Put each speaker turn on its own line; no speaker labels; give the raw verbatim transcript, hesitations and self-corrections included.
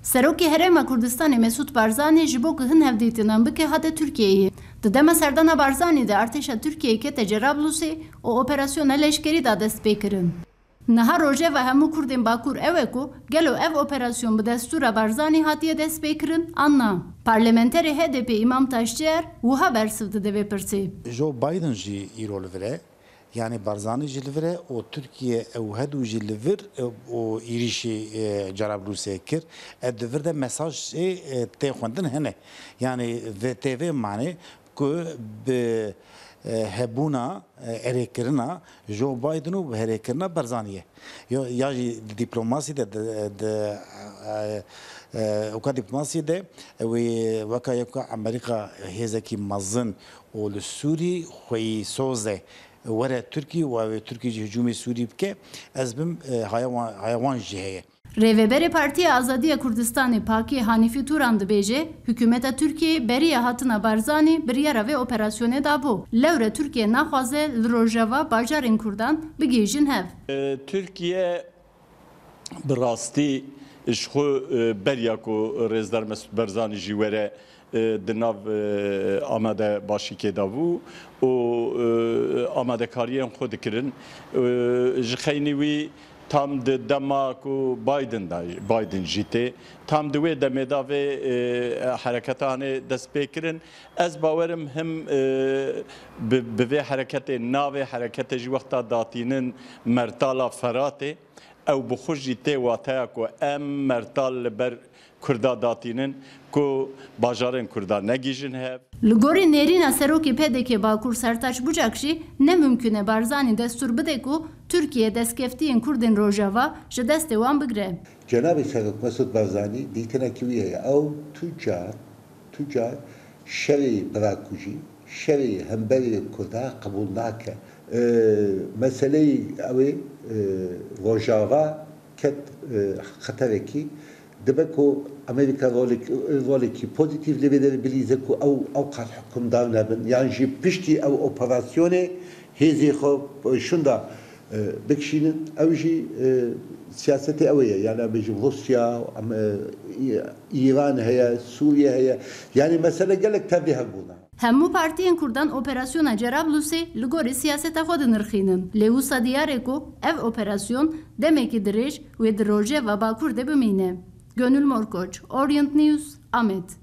Serokê Herêma Kurdistanê Mesûd Barzanî ji bo ku hin hevdîtînan bike hate Tirkiyeyê. Di dema serdana Barzanî de artêşa Tirkiyeyê kete Cerablusê û operasyona leşkerî da dest pê kirin. Niha rojeva hemû Kurdên Bakur ew e ku gelo ev operasyon bi destûra Barzanî hatiye dest pê kirin an na. Parlamenterê H D P İmam Taşçıyer wiha bersiv dide vê pirsê.
Joe Biden jî îro li vir e. Yani Barzanî jî li vir e û Tirkiye ew hedû jî li vir û êrişî Cerablusê kir. Ev di vir de mesajê tê xwendin hene. Yani vê tê vê manê ku bi hebûna erêkirina Joe Biden û bi herêkirina Barzanî ye. Ya jî dîplomasî de weka dîplomasî de wê weka yeka Amerîka hêzekî mezin û li Sûrî xweyî soz e were Tirkiye û Tirkiye jî hicûmê Sûrî bike ez bim haya wan jî heye.
Rêveberê Partiya Azadiya Kurdistanê Pakî Hanîfî Turan dibêje, hikûmeta Tirkiyeyê beriya hatina Barzanî biryara vê operasyonê dabû. Lewre Tirkiye naxwaze li rojeva bajarên Kurdan bigêjin hev.
Tirkiye bi rastî ji xwe beriya ku Rêzdar Mesûd Barzanî jî were di nav amade başîkê dabû û amadekariyên xwe dikirin ji xeynî wî tam di dema ku Biden da Biden jî tê tam di wê demê da vê hereketanê dest pê kirin ez bawerim him bi vê hereketê navê hereketê jî wexta datînin mertala Feratê ew bi xwe jî tê wateya ku em mertal li ber Kurda datînin ku bajarên Kurda negîjin hev.
Li gorî nêrîna serokê P D K Bakur Sertaç Bucak jî ne mümkün e Barzanî destûr bide ku Tirkiye destkeftiyên Kurdên Rojava ji destê wan bigire.
Cenab-ı Serok Mesûd Barzanî dîtinekî wî heye ew tûcar tûcar şerê birakujî şerê hemberê Kurda qebûl nake. Meseleyê ew ê Rojava ket xeterekî dibe ku Amerika rolekî pozitif li vê bilîze ku ew ew qal hukmdar nebin yan jî piştî ew operasyonê hêzê xwe şunda bikişînin ew jî siyasetê ew ye yani bêjim Rusya İran heye Sûriye heye yani mesele gelek tevdî hebûna.
Hemû partiyên Kurdan operasyona Cerablusê li gorî siyaseta xwe dinirxînin. Lê wisa diyar e ku ev operasyon demekî dirêj wê di rojeva Bakur de bimîne. Gönül Morkoç, Orient News, Amed.